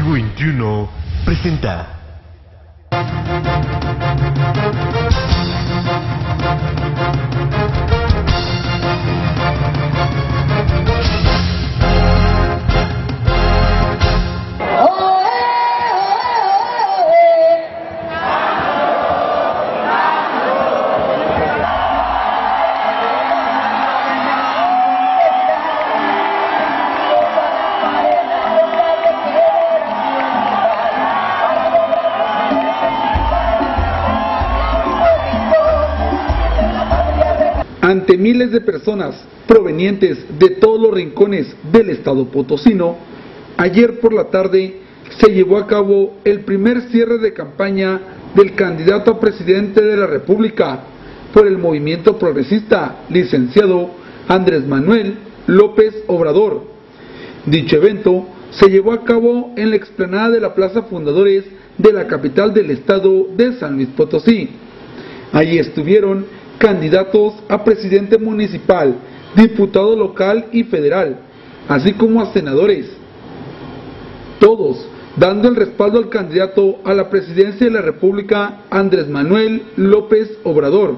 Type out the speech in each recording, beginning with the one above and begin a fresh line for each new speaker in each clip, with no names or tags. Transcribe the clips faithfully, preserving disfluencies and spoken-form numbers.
Código veintiuno presenta.
Ante miles de personas provenientes de todos los rincones del estado potosino, ayer por la tarde se llevó a cabo el primer cierre de campaña del candidato a presidente de la República por el movimiento progresista, licenciado Andrés Manuel López Obrador. Dicho evento se llevó a cabo en la explanada de la Plaza Fundadores de la capital del estado de San Luis Potosí. Allí estuvieron candidatos a presidente municipal, diputado local y federal, así como a senadores, todos dando el respaldo al candidato a la presidencia de la República, Andrés Manuel López Obrador.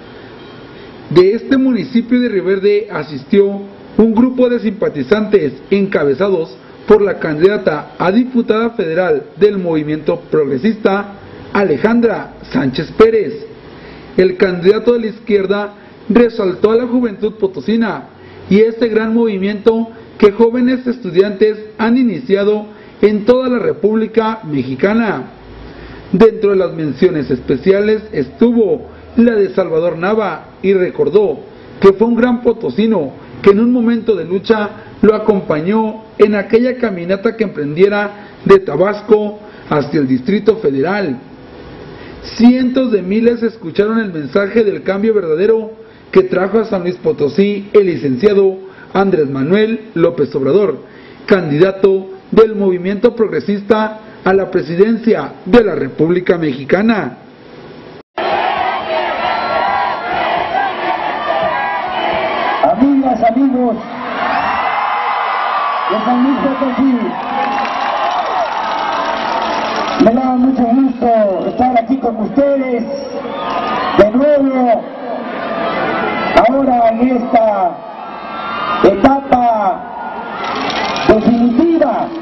De este municipio de Río Verde asistió un grupo de simpatizantes encabezados por la candidata a diputada federal del movimiento progresista, Alejandra Sánchez Pérez. El candidato de la izquierda resaltó a la juventud potosina y este gran movimiento que jóvenes estudiantes han iniciado en toda la República Mexicana. Dentro de las menciones especiales estuvo la de Salvador Nava y recordó que fue un gran potosino que en un momento de lucha lo acompañó en aquella caminata que emprendiera de Tabasco hacia el Distrito Federal. Cientos de miles escucharon el mensaje del cambio verdadero que trajo a San Luis Potosí el licenciado Andrés Manuel López Obrador, candidato del movimiento progresista a la presidencia de la República Mexicana.
Amigas, amigos de San Luis Potosí, me da mucho gusto estar aquí con ustedes de nuevo, ahora en esta etapa definitiva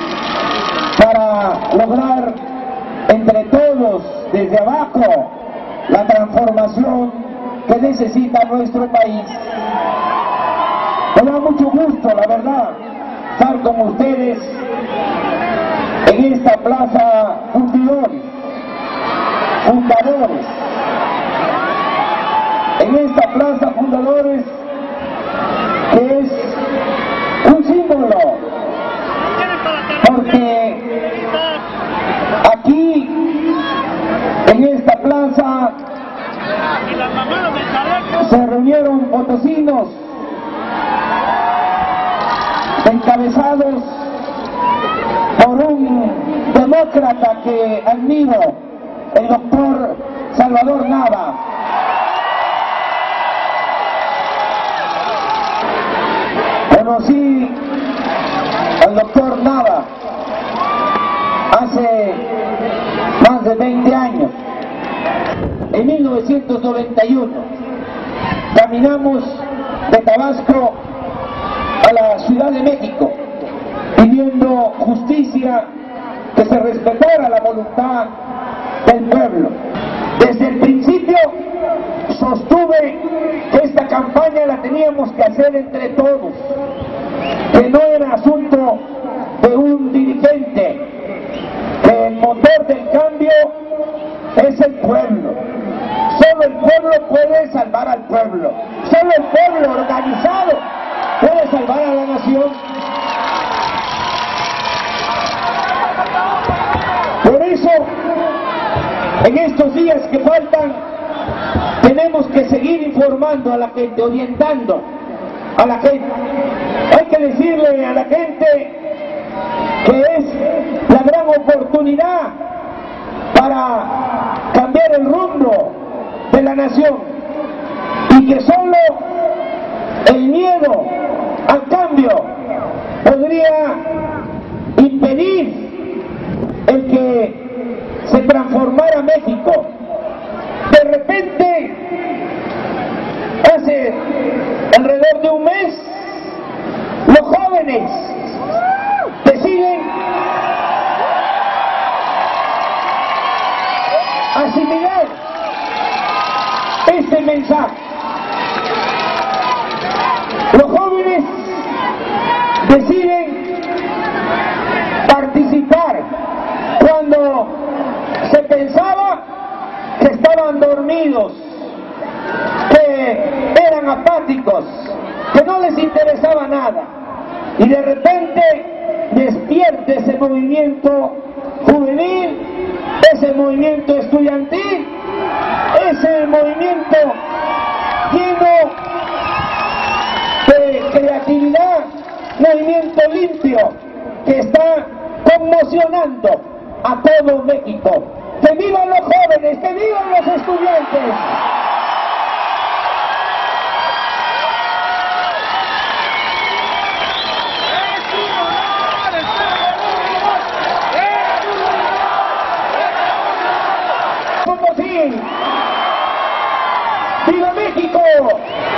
para lograr entre todos desde abajo la transformación que necesita nuestro país. Me da mucho gusto, la verdad, estar con ustedes en esta plaza fundadores, fundadores, en esta plaza fundadores que es un símbolo, porque aquí, en esta plaza, se reunieron potosinos encabezados por un demócrata que admiro, el doctor Salvador Nava. Conocí al doctor Nava hace más de veinte años. En mil novecientos noventa y uno caminamos de Tabasco a la Ciudad de México pidiendo justicia, que se respetara la voluntad del pueblo. Desde el principio sostuve que esta campaña la teníamos que hacer entre todos, que no era asunto de un dirigente, que el motor del cambio es el pueblo. Solo el pueblo puede salvar al pueblo, solo el pueblo organizado puede salvar a la nación. Por eso, en estos días que faltan, tenemos que seguir informando a la gente, orientando a la gente. Hay que decirle a la gente que es la gran oportunidad para cambiar el rumbo de la nación y que solo el miedo al cambio podría impedir el que se transformara México. De repente, hace alrededor de un mes, los jóvenes deciden asimilar este mensaje. Los jóvenes deciden participar cuando se pensaba que estaban dormidos, que eran apáticos, que no les interesaba nada, y de repente despierte ese movimiento juvenil, ese movimiento estudiantil, ese movimiento lleno de creatividad, movimiento limpio que está conmocionando a todo México. ¡Que vivan los jóvenes! ¡Que vivan los estudiantes! ¡Potosí! ¡Viva México!